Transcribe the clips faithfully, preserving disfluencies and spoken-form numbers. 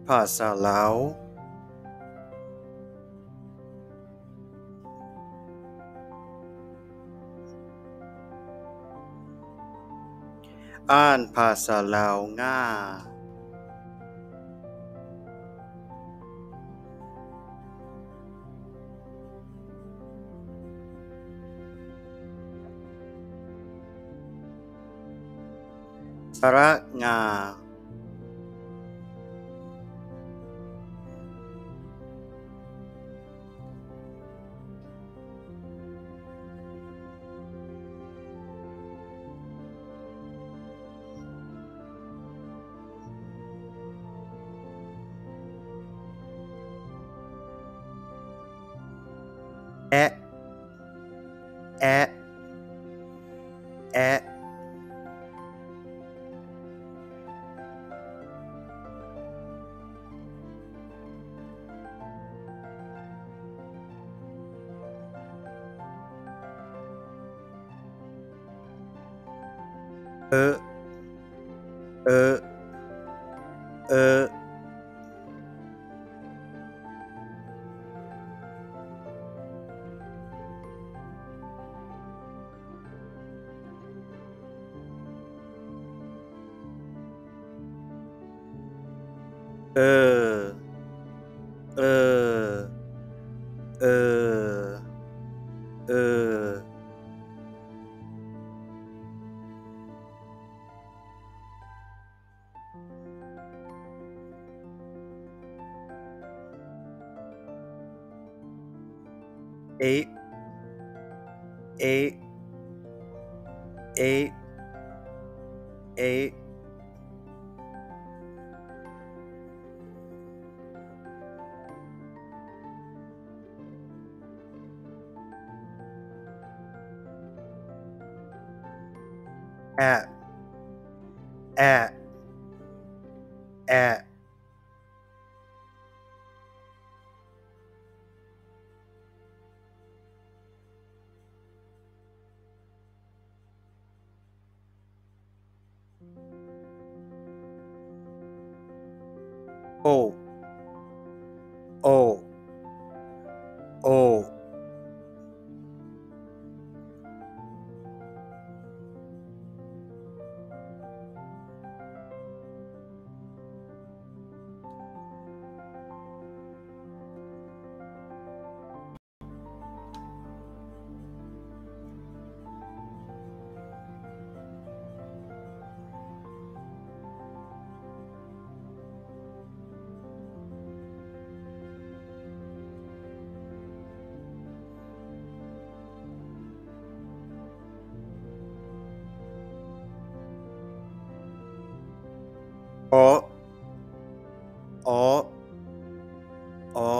ภาษาลาวอ่านภาษาลาวง่าสระงาแอะแอะแอะเออเออเออเออเออเออเออเอะเอะเอะเอะแอะแอะแอะโอโอโอออออ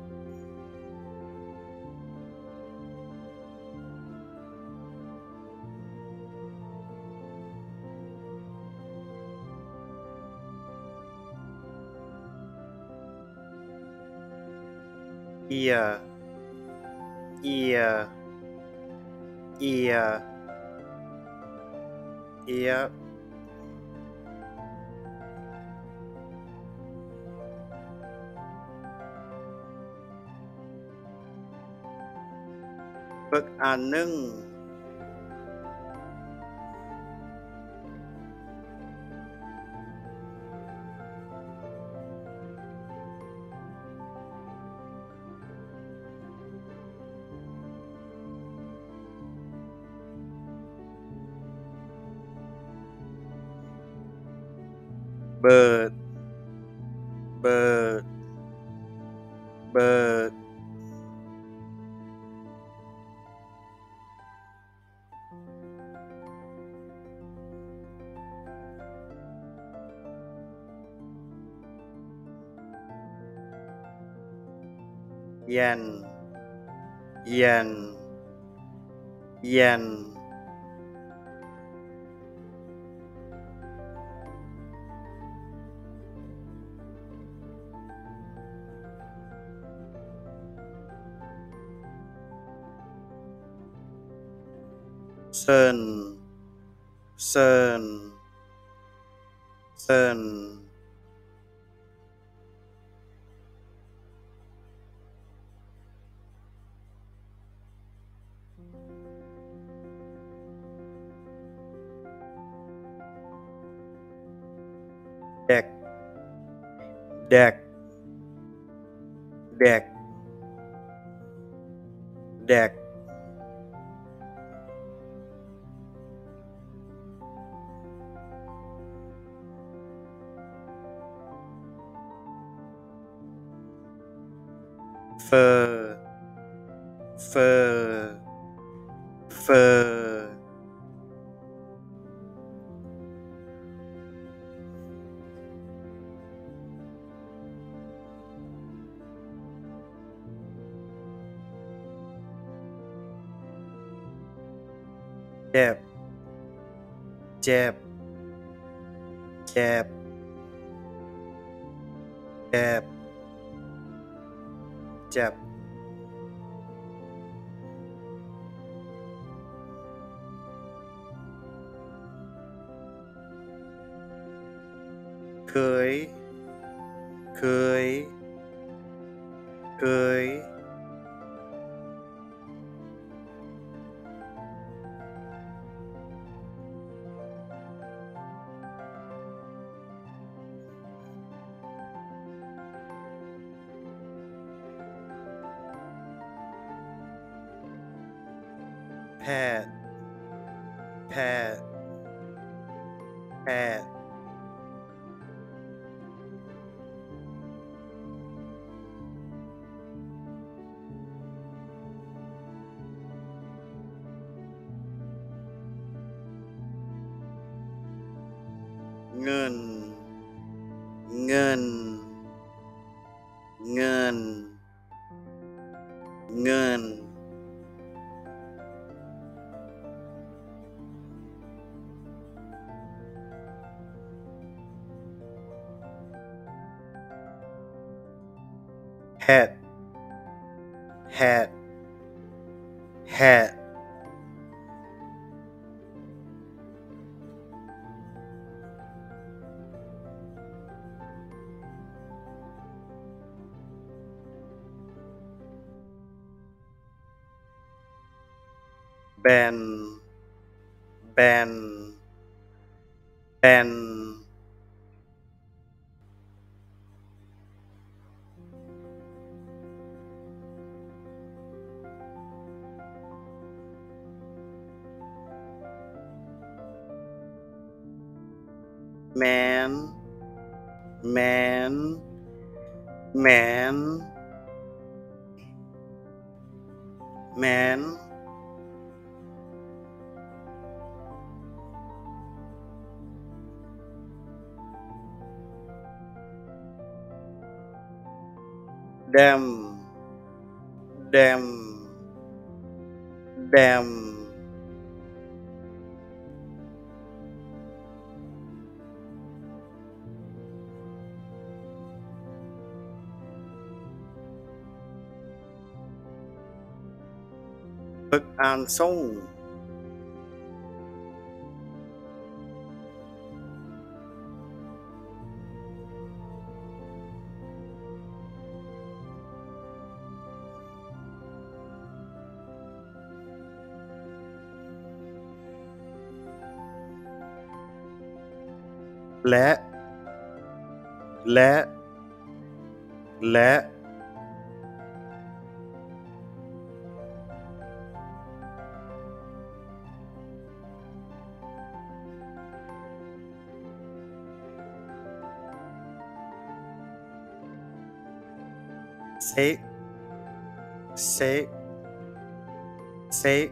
เอียเอียเอียเอียเบิกอันหนึ่งเบิดเบิดเบิดเย็นเย็นเย็นเซินเซินเซินเด็กเด็กเด็กเฟอร์เฟอร์เฟอร์เจ็บเจ็บเจ็บเจ็บเจ็บเคยเคยเคยแพทย์แพทย์แพทย์เงินเงินเงินเงินแฮดแฮดแฮดแบนแบนแบนแมนแมนแมนแมนแดมแดมแดมฝึกอ่านส่งและและและเซกเซกเซก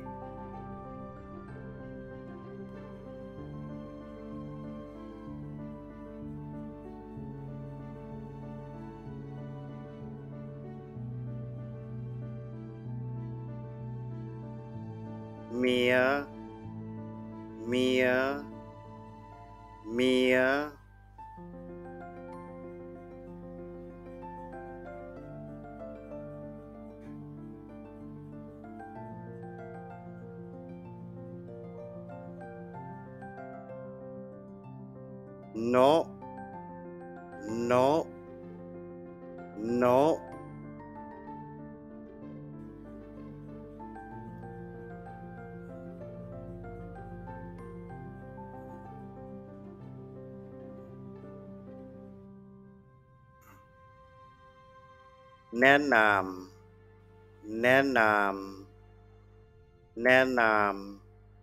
เมียเมียเมียโนโนโนแนะนำแนะนำแนะนำ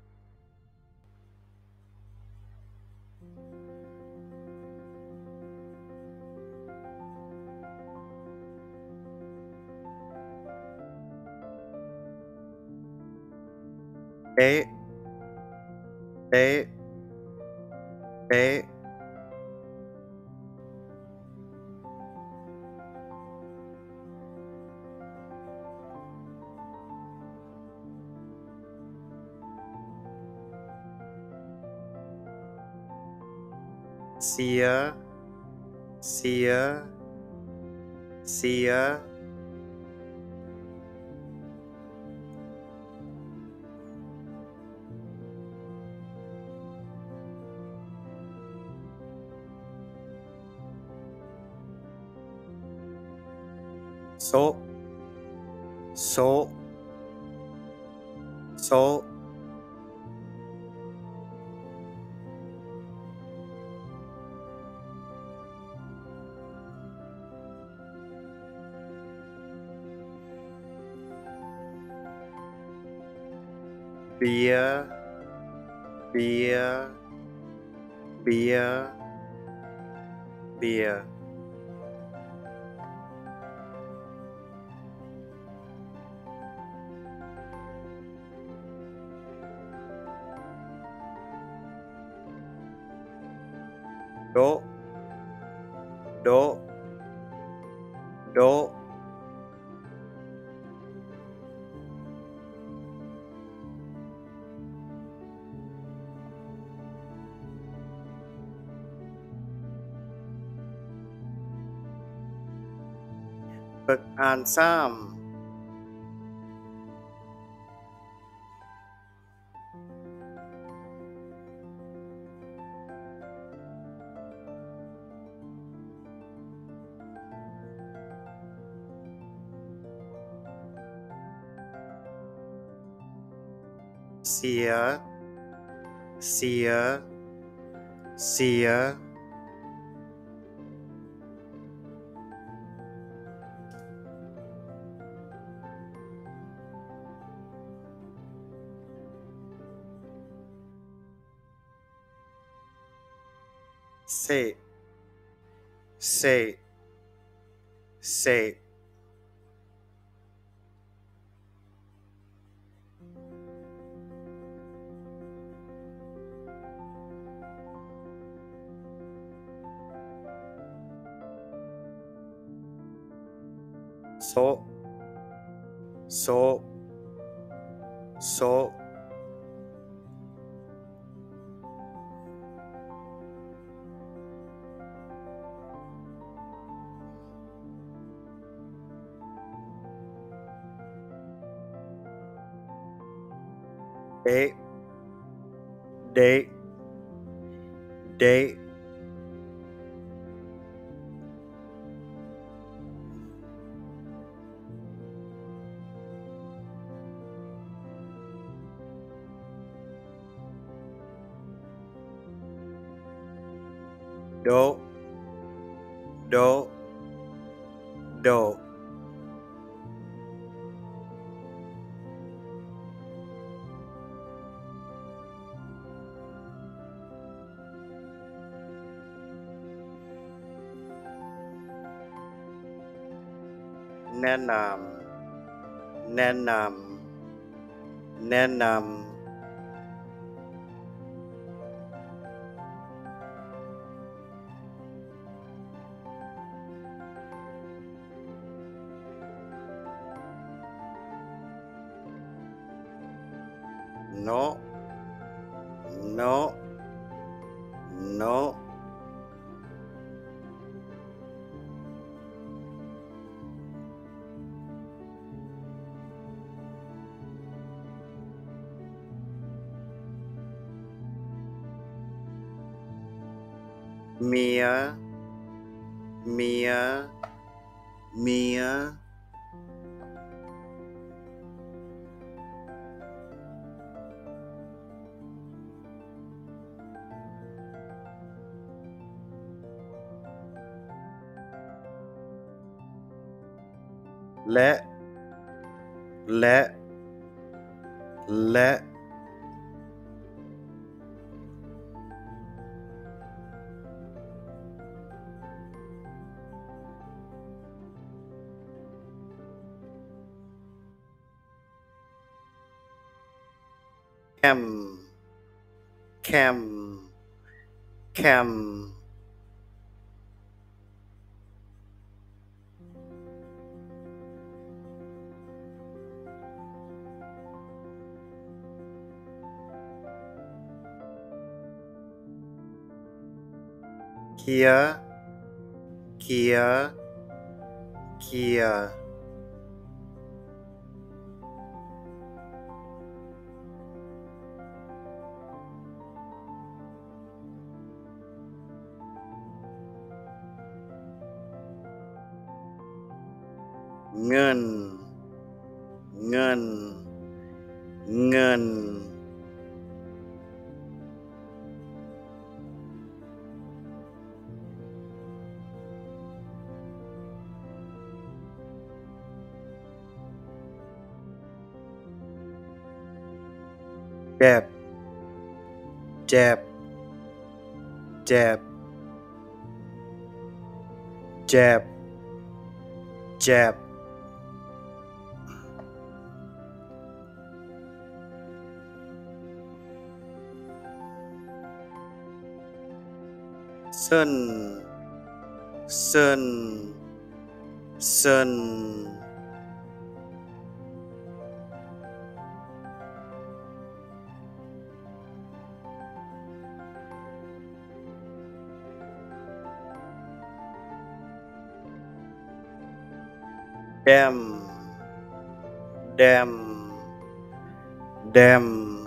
เป๊ะเป๊ะเป๊ะเสียเสียเสียโซะโซะโซะเบียร์เบียร์เบียร์เบียร์โดะโดะโดะฝึกอ่านซ้ำเสียเสียเสียเซเซเซโซะโซะโซะเดะเดะเดะโดะโดะโดะแนะนำแนะนำแนะนำโนโนโนเมียเมียเมียและและและ cam cam cam เคลียร์เคลียร์เคลียร์เงินเงินเงินเจ็บเจ็บเจ็บเจ็บเจ็บเส้นเส้นเส้นแดมแดมแดม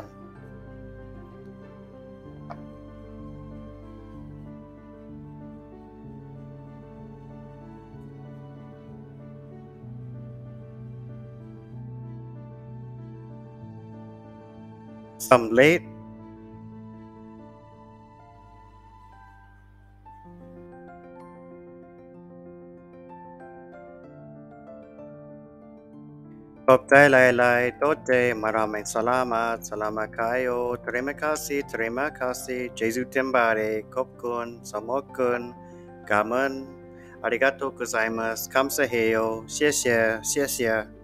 สำเร็จขอบใจหลายๆโต๊ะเจมารามิสลามาสลามาคายโอเทรมคาซีเทรมคาซีเจสุเทมบาเรขอบคุณสมอคุณกามันอาริกาโตกุไซมัสคัมเซเฮโอเชียเชียเชียเชีย